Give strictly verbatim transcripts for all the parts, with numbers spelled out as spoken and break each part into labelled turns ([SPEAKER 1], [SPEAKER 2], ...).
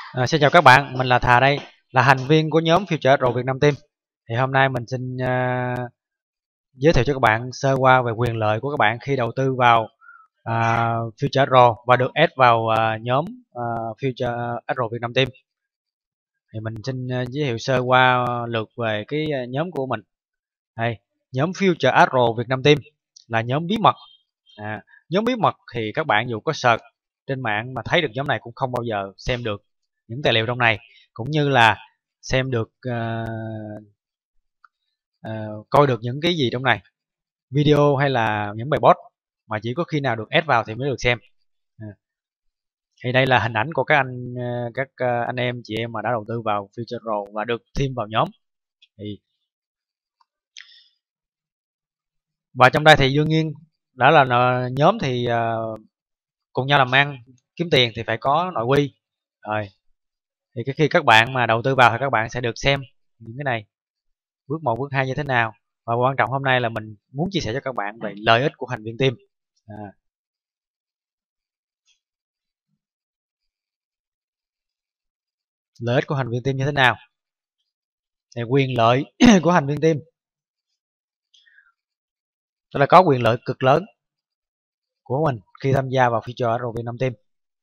[SPEAKER 1] À, xin chào các bạn, mình là Thà đây, là thành viên của nhóm Future Pro Việt Nam Team. Thì hôm nay mình xin uh, giới thiệu cho các bạn sơ qua về quyền lợi của các bạn khi đầu tư vào uh, Future Pro và được add vào uh, nhóm uh, Future Pro Việt Nam Team. Thì mình xin uh, giới thiệu sơ qua lượt về cái uh, nhóm của mình. Đây, nhóm Future Pro Việt Nam Team là nhóm bí mật. À, nhóm bí mật thì các bạn dù có search trên mạng mà thấy được nhóm này cũng không bao giờ xem được những tài liệu trong này, cũng như là xem được uh, uh, coi được những cái gì trong này, video hay là những bài post, mà chỉ có khi nào được add vào thì mới được xem. À, thì đây là hình ảnh của các anh uh, các uh, anh em chị em mà đã đầu tư vào Future Pro và được thêm vào nhóm. Thì và trong đây thì đương nhiên đã là nhóm thì uh, cùng nhau làm ăn kiếm tiền thì phải có nội quy rồi. Thì cái khi các bạn mà đầu tư vào thì các bạn sẽ được xem những cái này bước một bước hai như thế nào, và quan trọng hôm nay là mình muốn chia sẻ cho các bạn về lợi ích của thành viên team. À, lợi ích của thành viên team như thế nào thì quyền lợi của thành viên team đó là có quyền lợi cực lớn của mình khi tham gia vào Future Pro Việt Nam Team,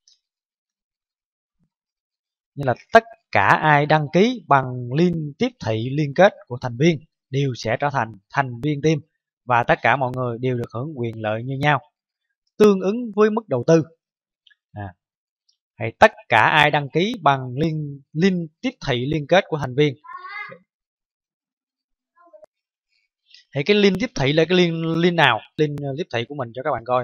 [SPEAKER 1] như là tất cả ai đăng ký bằng link tiếp thị liên kết của thành viên đều sẽ trở thành thành viên team, và tất cả mọi người đều được hưởng quyền lợi như nhau tương ứng với mức đầu tư. À, hay tất cả ai đăng ký bằng link link tiếp thị liên kết của thành viên thì cái link tiếp thị là cái link link nào, link tiếp thị của mình cho các bạn coi.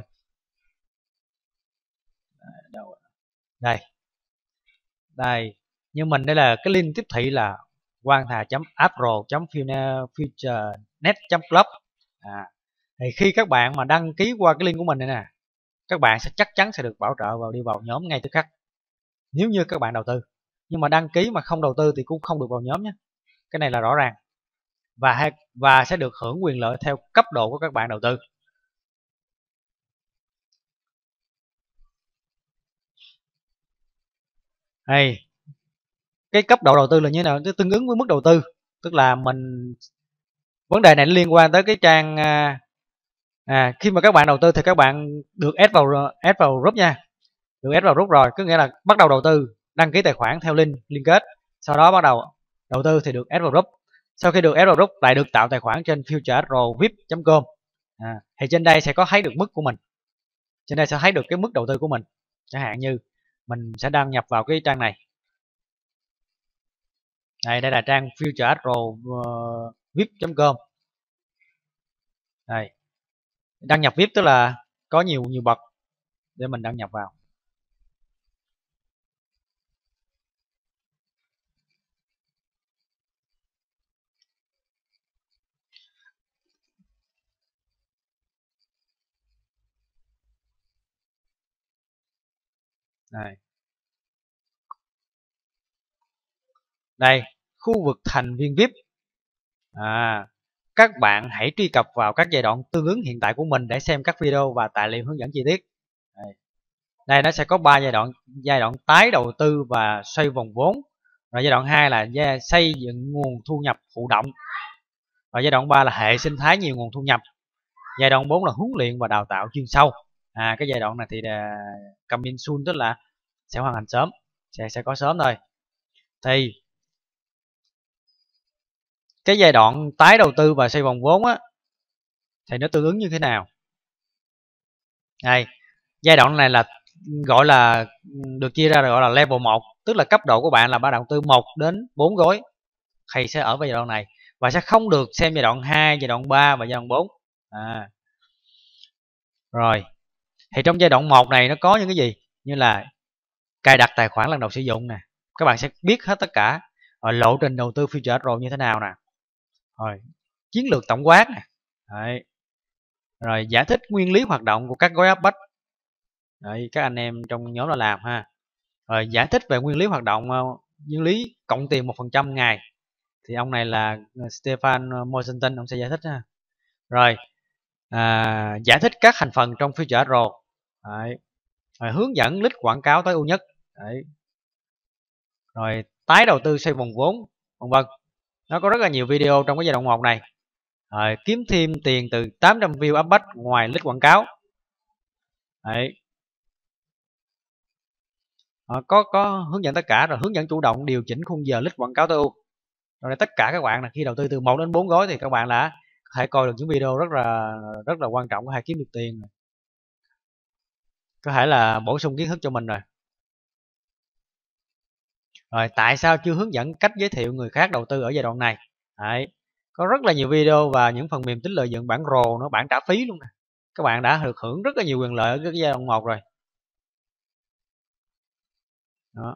[SPEAKER 1] Đây đây như mình đây là cái link tiếp thị là quang thà appro futurenet club. À, thì khi các bạn mà đăng ký qua cái link của mình này nè, các bạn sẽ chắc chắn sẽ được bảo trợ vào đi vào nhóm ngay tức khắc nếu như các bạn đầu tư. Nhưng mà đăng ký mà không đầu tư thì cũng không được vào nhóm nhé, cái này là rõ ràng, và và sẽ được hưởng quyền lợi theo cấp độ của các bạn đầu tư. Đây, cái cấp độ đầu tư là như thế nào, tương ứng với mức đầu tư, tức là mình vấn đề này liên quan tới cái trang à, à, khi mà các bạn đầu tư thì các bạn được add vào add vào group nha, được add vào group rồi, có nghĩa là bắt đầu đầu tư đăng ký tài khoản theo link liên kết, sau đó bắt đầu đầu tư thì được add vào group, sau khi được add vào group lại được tạo tài khoản trên futureprovip chấm com. À, thì trên đây sẽ có thấy được mức của mình, trên đây sẽ thấy được cái mức đầu tư của mình. Chẳng hạn như mình sẽ đăng nhập vào cái trang này, đây đây là trang futureprovip chấm com. Đây, đăng nhập vê i pê tức là có nhiều nhiều bậc để mình đăng nhập vào. Đây, đây khu vực thành viên vê i pê. À, các bạn hãy truy cập vào các giai đoạn tương ứng hiện tại của mình để xem các video và tài liệu hướng dẫn chi tiết. Đây, đây nó sẽ có ba giai đoạn: giai đoạn tái đầu tư và xoay vòng vốn, rồi giai đoạn hai là xây dựng nguồn thu nhập thụ động, và giai đoạn ba là hệ sinh thái nhiều nguồn thu nhập, giai đoạn bốn là huấn luyện và đào tạo chuyên sâu. À, cái giai đoạn này thì uh, coming soon, tức là sẽ hoàn thành sớm, sẽ sẽ có sớm thôi. Thì cái giai đoạn tái đầu tư và xoay vòng vốn á thì nó tương ứng như thế nào? Đây, giai đoạn này là gọi là được chia ra gọi là level một, tức là cấp độ của bạn là bắt đầu từ một đến bốn gói, thầy sẽ ở vào giai đoạn này và sẽ không được xem giai đoạn hai, giai đoạn ba và giai đoạn bốn. À, rồi thì trong giai đoạn một này nó có những cái gì, như là cài đặt tài khoản lần đầu sử dụng nè, các bạn sẽ biết hết tất cả. Rồi lộ trình đầu tư Future Pro như thế nào nè, rồi chiến lược tổng quát nè. Đấy, rồi giải thích nguyên lý hoạt động của các gói áp bách. Đấy, các anh em trong nhóm là làm ha. Rồi giải thích về nguyên lý hoạt động, nguyên lý cộng tiền một phần trăm ngày, thì ông này là Stefan Mosenton, ông sẽ giải thích ha. Rồi à, giải thích các thành phần trong Future Pro. Đấy, rồi hướng dẫn list quảng cáo tối ưu nhất. Đấy, rồi tái đầu tư xoay vòng vốn, vân vân. Nó có rất là nhiều video trong cái giai đoạn một này. Rồi kiếm thêm tiền từ tám trăm view up bách ngoài list quảng cáo. Đấy. Ờ, có có hướng dẫn tất cả, rồi hướng dẫn chủ động điều chỉnh khung giờ list quảng cáo tối ưu. Rồi tất cả các bạn là khi đầu tư từ một đến bốn gói thì các bạn đã có thể coi được những video rất là rất là quan trọng, có thể kiếm được tiền, có thể là bổ sung kiến thức cho mình rồi. Rồi tại sao chưa hướng dẫn cách giới thiệu người khác đầu tư ở giai đoạn này? Đấy. Có rất là nhiều video và những phần mềm tính lợi nhuận bản rồ, nó bản trả phí luôn nè. Các bạn đã được hưởng rất là nhiều quyền lợi ở cái giai đoạn một rồi. Đó.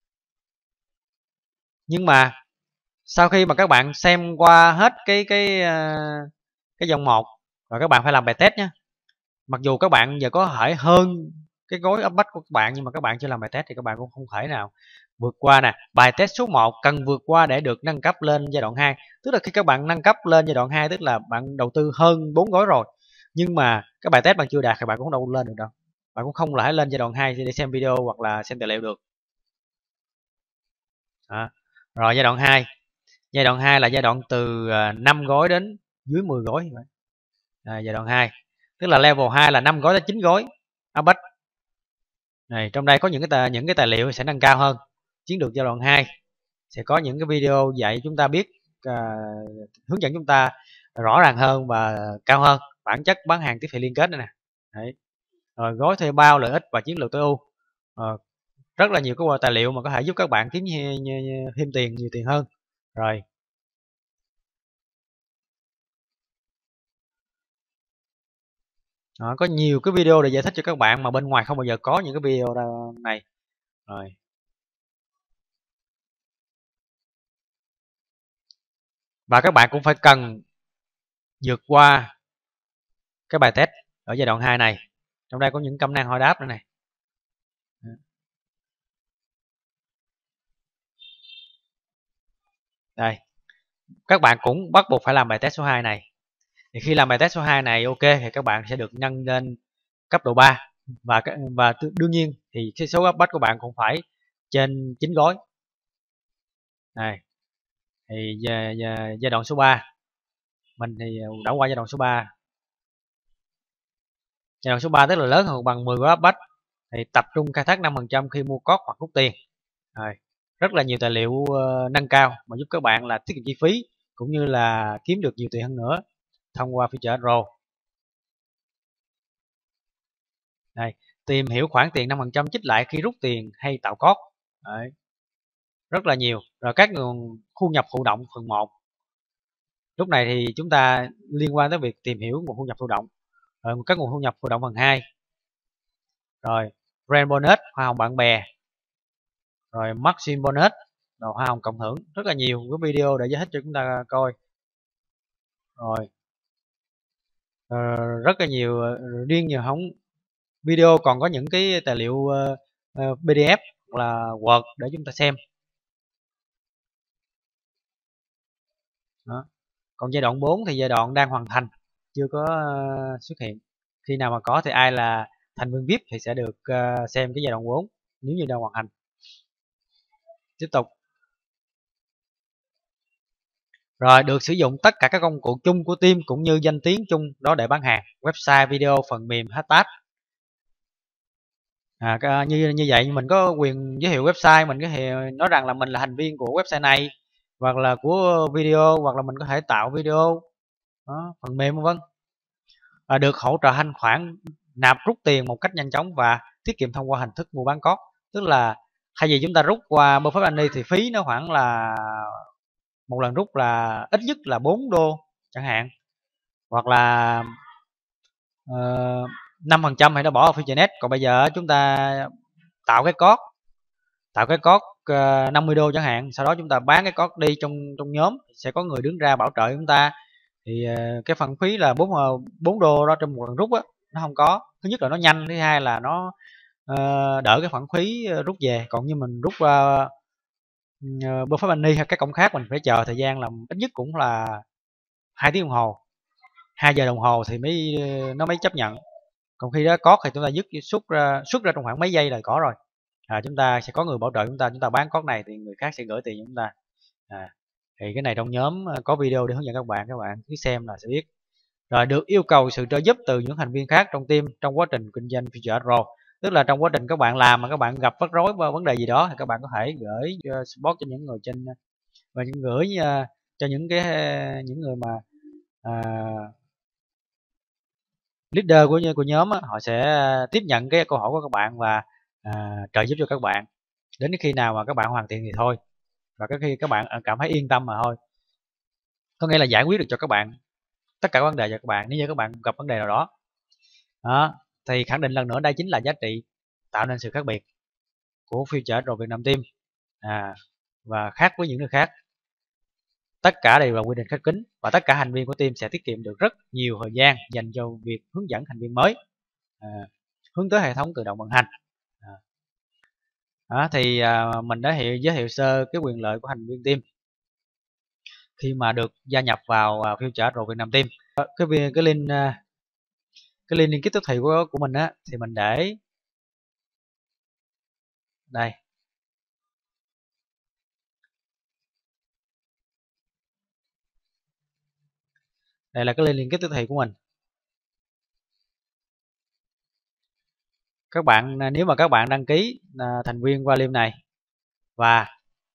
[SPEAKER 1] Nhưng mà sau khi mà các bạn xem qua hết cái cái cái dòng một rồi, các bạn phải làm bài test nhé. Mặc dù các bạn giờ có thể hơn cái gói up bách của các bạn, nhưng mà các bạn chưa làm bài test thì các bạn cũng không thể nào vượt qua nè. Bài test số một cần vượt qua để được nâng cấp lên giai đoạn hai. Tức là khi các bạn nâng cấp lên giai đoạn hai, tức là bạn đầu tư hơn bốn gói rồi, nhưng mà cái bài test bạn chưa đạt thì bạn cũng đâu lên được đâu. Bạn cũng không lại lên giai đoạn hai để xem video hoặc là xem tài liệu được. Đó. Rồi giai đoạn hai. Giai đoạn hai là giai đoạn từ năm gói đến dưới mười gói. À, giai đoạn hai. Tức là level hai là năm gói đến chín gói up bách. Này, trong đây có những cái tài, những cái tài liệu sẽ nâng cao hơn. Chiến lược giai đoạn hai sẽ có những cái video dạy chúng ta biết, uh, hướng dẫn chúng ta rõ ràng hơn và cao hơn bản chất bán hàng tiếp thị liên kết đây nè. Đấy. Rồi gói thuê bao, lợi ích và chiến lược tối ưu. Uh, rất là nhiều cái tài liệu mà có thể giúp các bạn kiếm thêm tiền, nhiều tiền hơn. Rồi đó, có nhiều cái video để giải thích cho các bạn mà bên ngoài không bao giờ có những cái video này. Rồi và các bạn cũng phải cần vượt qua cái bài test ở giai đoạn hai này. Trong đây có những công năng hỏi đáp nữa này. Đây, các bạn cũng bắt buộc phải làm bài test số hai này. Thì khi làm bài test số hai này ok thì các bạn sẽ được nâng lên cấp độ ba, và và đương nhiên thì cái số up bách của bạn cũng phải trên chín gói. Này. Thì giai đoạn số ba mình thì đã qua giai đoạn số ba. Giai đoạn số ba tức là lớn hơn bằng mười gói up bách, thì tập trung khai thác năm phần trăm khi mua code hoặc rút tiền. Rồi, rất là nhiều tài liệu uh, nâng cao mà giúp các bạn là tiết kiệm chi phí cũng như là kiếm được nhiều tiền hơn nữa thông qua feature Pro. Đây, tìm hiểu khoản tiền năm phần trăm trích lại khi rút tiền hay tạo code. Đấy. Rất là nhiều. Rồi các nguồn thu nhập thụ động phần một. Lúc này thì chúng ta liên quan tới việc tìm hiểu nguồn thu nhập thụ động. Rồi các nguồn thu nhập thụ động phần hai. Rồi brand bonus, hoa hồng bạn bè. Rồi margin bonus, rồi hoa hồng cộng hưởng. Rất là nhiều cái video để giải thích cho chúng ta coi. Rồi ờ, rất là nhiều, riêng nhiều không video còn có những cái tài liệu uh, uh, pê đê ép hoặc là Word để chúng ta xem. Đó. Còn giai đoạn bốn thì giai đoạn đang hoàn thành, chưa có uh, xuất hiện. Khi nào mà có thì ai là thành viên vi ai pi thì sẽ được uh, xem cái giai đoạn bốn nếu như đang hoàn thành. Tiếp tục. Rồi được sử dụng tất cả các công cụ chung của team cũng như danh tiếng chung đó để bán hàng, website, video, phần mềm, hashtag. À, như như vậy mình có quyền giới thiệu website, mình có thể nói rằng là mình là thành viên của website này, hoặc là của video, hoặc là mình có thể tạo video, đó, phần mềm vân vân. À, được hỗ trợ thanh khoản, nạp rút tiền một cách nhanh chóng và tiết kiệm thông qua hình thức mua bán code. Tức là thay vì chúng ta rút qua Perfect Money thì phí nó khoảng là một lần rút là ít nhất là bốn đô chẳng hạn, hoặc là uh, năm phần trăm thì nó bỏ vào FeatureNet. Còn bây giờ chúng ta tạo cái code tạo cái code uh, năm mươi đô chẳng hạn, sau đó chúng ta bán cái code đi trong trong nhóm, sẽ có người đứng ra bảo trợ chúng ta. Thì uh, cái phần phí là bốn đô đó trong một lần rút á, nó không có. Thứ nhất là nó nhanh, thứ hai là nó uh, đỡ cái khoản phí uh, rút về. Còn như mình rút uh, uh, Perfect Money hay các công khác mình phải chờ thời gian là ít nhất cũng là hai tiếng đồng hồ, hai giờ đồng hồ thì mới nó mới chấp nhận. Còn khi đó có thì chúng ta dứt xuất ra xuất ra trong khoảng mấy giây là có rồi. à, chúng ta sẽ có người bảo trợ chúng ta, chúng ta bán code này thì người khác sẽ gửi tiền cho chúng ta. À, thì cái này trong nhóm có video để hướng dẫn các bạn, các bạn cứ xem là sẽ biết. Rồi được yêu cầu sự trợ giúp từ những thành viên khác trong team trong quá trình kinh doanh Future Pro, tức là trong quá trình các bạn làm mà các bạn gặp rắc rối và vấn đề gì đó thì các bạn có thể gửi uh, support cho những người trên, và những gửi uh, cho những cái những người mà uh, leader của của nhóm á, họ sẽ tiếp nhận cái câu hỏi của các bạn và uh, trợ giúp cho các bạn đến khi nào mà các bạn hoàn thiện thì thôi, và cái khi các bạn cảm thấy yên tâm mà thôi, có nghĩa là giải quyết được cho các bạn tất cả vấn đề cho các bạn nếu như các bạn gặp vấn đề nào đó. Đó, thì khẳng định lần nữa đây chính là giá trị tạo nên sự khác biệt của Future Pro Việt Nam Team, à, và khác với những nơi khác. Tất cả đều là quy định khép kín và tất cả thành viên của team sẽ tiết kiệm được rất nhiều thời gian dành cho việc hướng dẫn thành viên mới, à, hướng tới hệ thống tự động vận hành. À. Đó, thì à, mình đã hiểu, giới thiệu sơ cái quyền lợi của thành viên team khi mà được gia nhập vào uh, Future Pro Việt Nam Team. Cái cái link uh, cái link liên kết tiếp thị của của mình á thì mình để đây. Đây là cái link liên kết tiếp thị của mình. Các bạn nếu mà các bạn đăng ký uh, thành viên qua link này và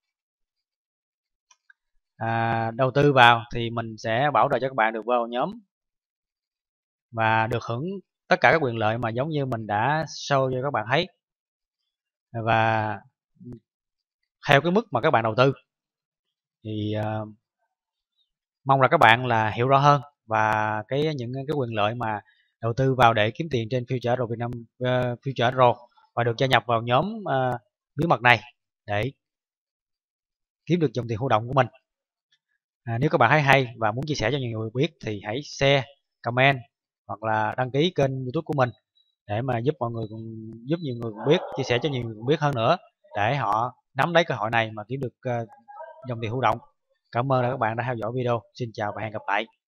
[SPEAKER 1] à, đầu tư vào thì mình sẽ bảo trợ cho các bạn được vào nhóm và được hưởng tất cả các quyền lợi mà giống như mình đã show cho các bạn thấy, và theo cái mức mà các bạn đầu tư. Thì uh, mong là các bạn là hiểu rõ hơn và cái những cái quyền lợi mà đầu tư vào để kiếm tiền trên Future Pro Việt Nam, uh, Future Pro và được gia nhập vào nhóm uh, bí mật này để kiếm được dòng tiền hỗ động của mình. À, nếu các bạn thấy hay và muốn chia sẻ cho nhiều người biết thì hãy share, comment hoặc là đăng ký kênh YouTube của mình để mà giúp mọi người cùng, giúp nhiều người cùng biết, chia sẻ cho nhiều người cùng biết hơn nữa để họ nắm lấy cơ hội này mà kiếm được uh, dòng tiền hỗ động. Cảm ơn các bạn đã theo dõi video. Xin chào và hẹn gặp lại.